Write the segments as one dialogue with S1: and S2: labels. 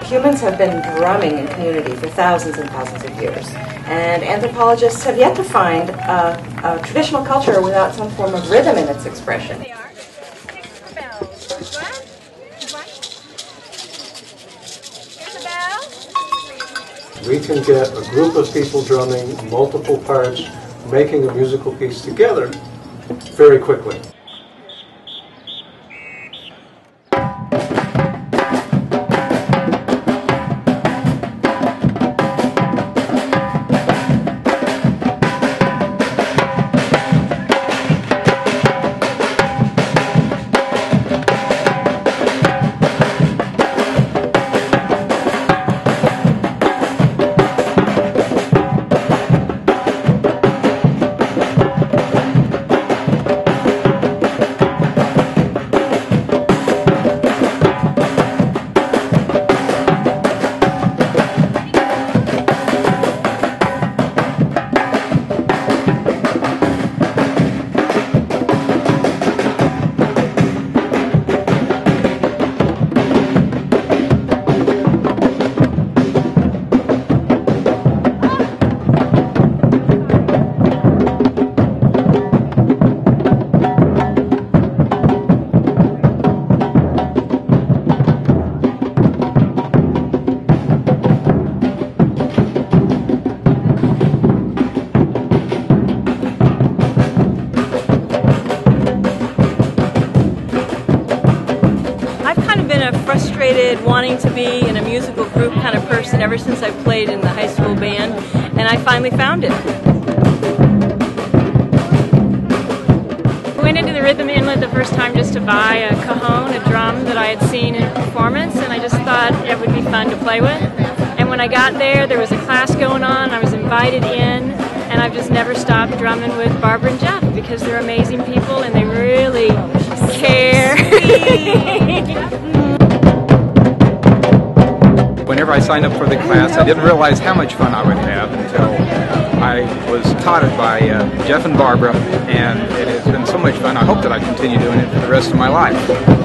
S1: Humans have been drumming in community for thousands and thousands of years, and anthropologists have yet to find a traditional culture without some form of rhythm in its expression.
S2: They are. 6 bells. One. Here's a bell.
S3: We can get a group of people drumming multiple parts, making a musical piece together very quickly.
S4: Wanting to be in a musical group kind of person ever since I played in the high school band, and I finally found it. I went into the Rhythm Inlet the first time just to buy a cajon, a drum that I had seen in performance, and I just thought it would be fun to play with. And when I got there was a class going on, I was invited in, and I've just never stopped drumming with Barbara and Jeff because they're amazing people and they really care.
S5: Whenever I signed up for the class, I didn't realize how much fun I would have until I was taught it by Jeff and Barbara, and it has been so much fun. I hope that I continue doing it for the rest of my life.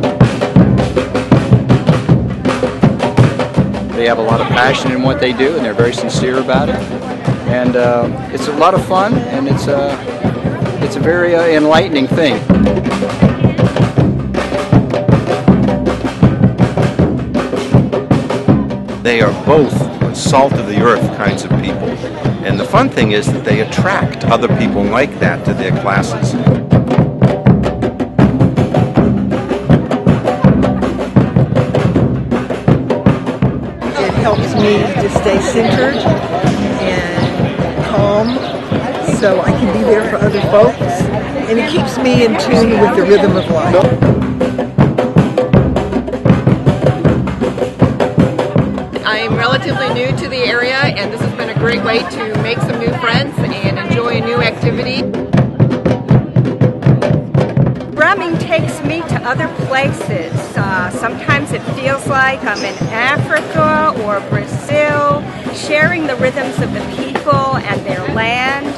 S6: They have a lot of passion in what they do, and they're very sincere about it. And it's a lot of fun, and it's a very enlightening thing.
S7: They are both salt of the earth kinds of people. And the fun thing is that they attract other people like that to their classes.
S8: It helps me to stay centered and calm so I can be there for other folks. And it keeps me in tune with the rhythm of life.
S9: I'm relatively new to the area, and this has been a great way to make some new friends and enjoy a new activity.
S10: Drumming takes me to other places. Sometimes it feels like I'm in Africa or Brazil, sharing the rhythms of the people and their land.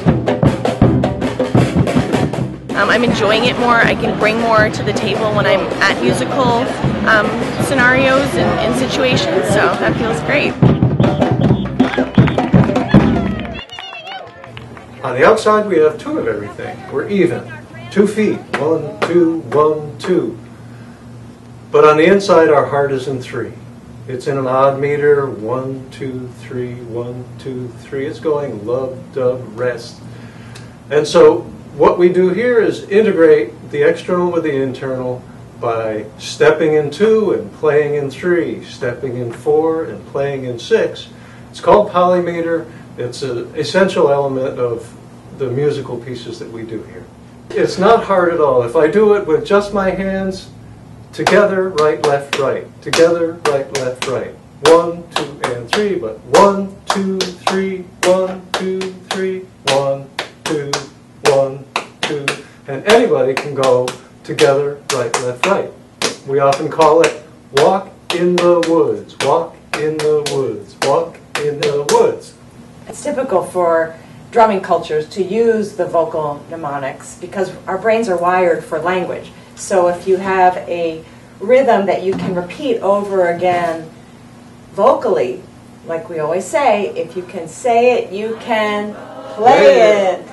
S11: I'm enjoying it more. I can bring more to the table when I'm at musical scenarios and situations, so that feels great.
S3: On the outside we have 2 of everything. We're even. 2 feet. 1, 2, 1, 2. But on the inside our heart is in 3. It's in an odd meter. 1, 2, 3, 1, 2, 3. It's going love, dub, rest. And so what we do here is integrate the external with the internal by stepping in 2 and playing in 3, stepping in 4 and playing in 6. It's called polymeter. It's an essential element of the musical pieces that we do here. It's not hard at all. If I do it with just my hands, together, right, left, right. Together, right, left, right. 1, 2, and 3, but 1, 2, 3, 1, 2, 3, 1, 2, 1, 2, and anybody can go together, right, left, right. We often call it walk in the woods, walk in the woods, walk in the woods.
S1: It's typical for drumming cultures to use the vocal mnemonics because our brains are wired for language. So if you have a rhythm that you can repeat over again, vocally, like we always say, if you can say it, you can play it.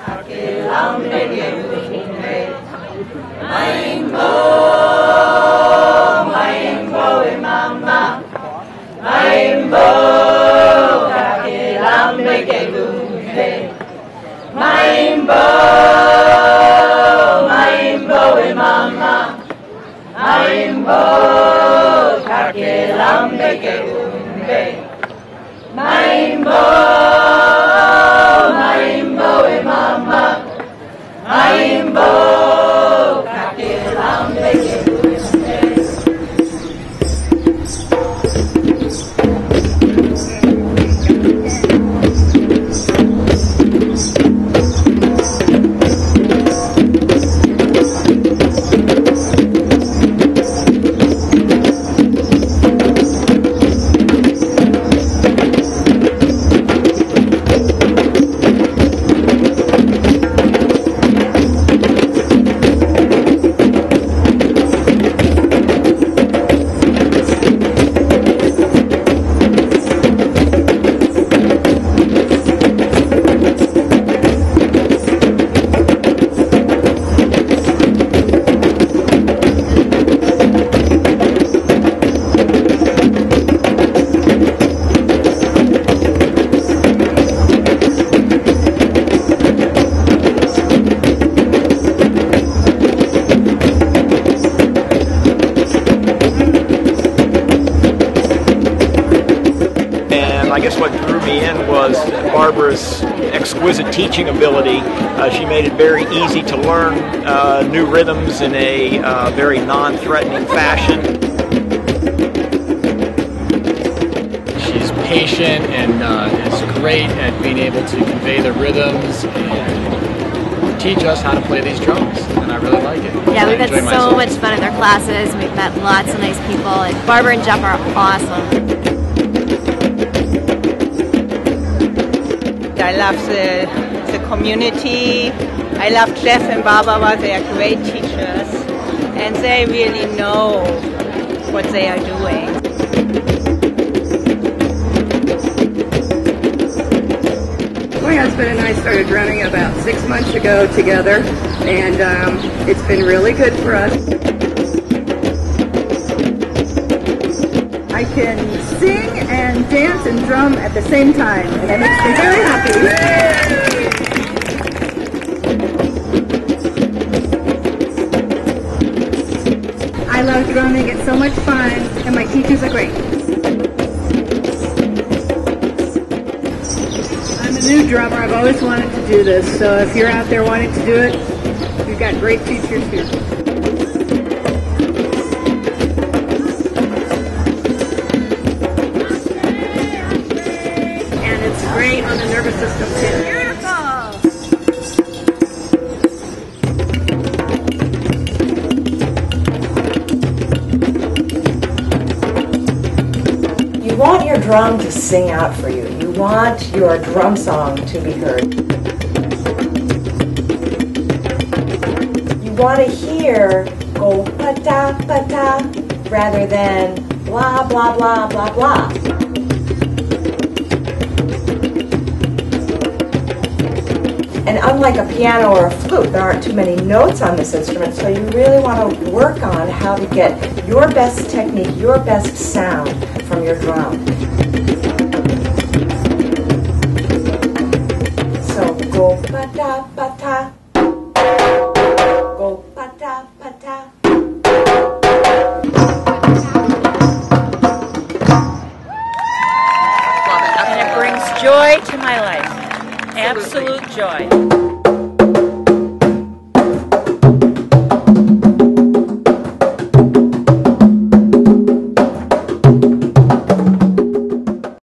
S12: I guess what drew me in was Barbara's exquisite teaching ability. She made it very easy to learn new rhythms in a very non-threatening fashion.
S13: She's patient and is great at being able to convey the rhythms and teach us how to play these drums, and I really like it.
S14: Yeah, we've had so much fun in their classes. We've met lots of nice people, and Barbara and Jeff are awesome.
S15: I love the community. I love Jeff and Barbara. They are great teachers, and they really know what they are doing.
S16: My husband and I started drumming about 6 months ago together, and it's been really good for us.
S17: I can sing and dance and drum at the same time, and it makes me very happy. I love drumming, it's so much fun, and my teachers are great. I'm a new drummer, I've always wanted to do this, so if you're out there wanting to do it, we've got great teachers here. Great on the nervous system too.
S1: Beautiful. You want your drum to sing out for you. You want your drum song to be heard. You want to hear go pa-ta, pa-ta, rather than blah, blah, blah, blah, blah. And unlike a piano or a flute, there aren't too many notes on this instrument, so you really want to work on how to get your best technique, your best sound from your drum. So go pa-ta, pa-ta, go pa-ta, pa-ta.
S18: And it brings joy to my life. Absolute joy.